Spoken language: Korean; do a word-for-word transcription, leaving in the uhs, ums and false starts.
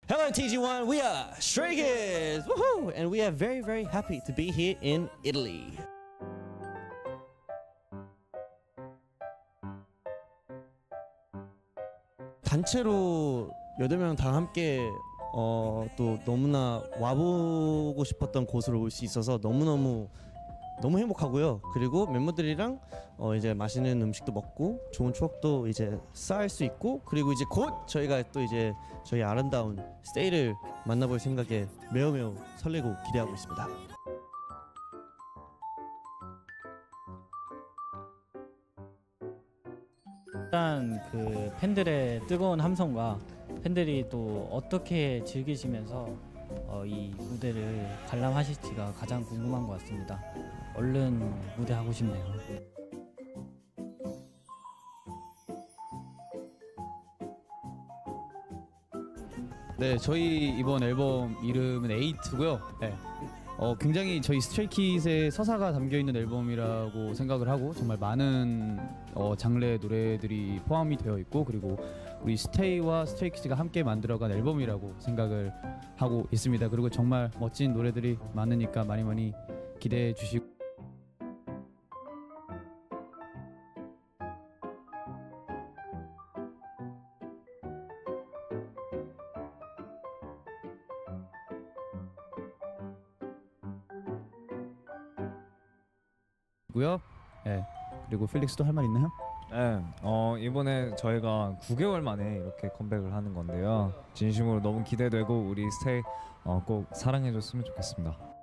Hello T G one, we are Stray Kids, woohoo! And we are very very happy to be here in Italy. 단체로 여덟 명 다 함께 어, 또 너무나 와보고 싶었던 곳으로 올 수 있어서 너무너무 너무 행복하고요. 그리고 멤버들이랑 어 이제 맛있는 음식도 먹고 좋은 추억도 이제 쌓을 수 있고, 그리고 이제 곧 저희가 또 이제 저희 아름다운 스테이를 만나볼 생각에 매우 매우 설레고 기대하고 있습니다. 일단 그 팬들의 뜨거운 함성과 팬들이 또 어떻게 즐기시면서 어, 이 무대를 관람하실지가 가장 궁금한 것 같습니다. 얼른 무대 하고 싶네요. 네, 저희 이번 앨범 이름은 에이트고요. 네. 어, 굉장히 저희 스트레이키즈의 서사가 담겨있는 앨범이라고 생각을 하고, 정말 많은 어, 장르의 노래들이 포함이 되어 있고, 그리고 우리 스테이와 스트레이키즈가 함께 만들어간 앨범이라고 생각을 하고 있습니다. 그리고 정말 멋진 노래들이 많으니까 많이 많이 기대해 주시고, 고요. 네. 그리고 필릭스도 할 말 있나요? 네, 어, 이번에 저희가 구 개월 만에 이렇게 컴백을 하는 건데요. 진심으로 너무 기대되고 우리 스테이 어, 꼭 사랑해줬으면 좋겠습니다.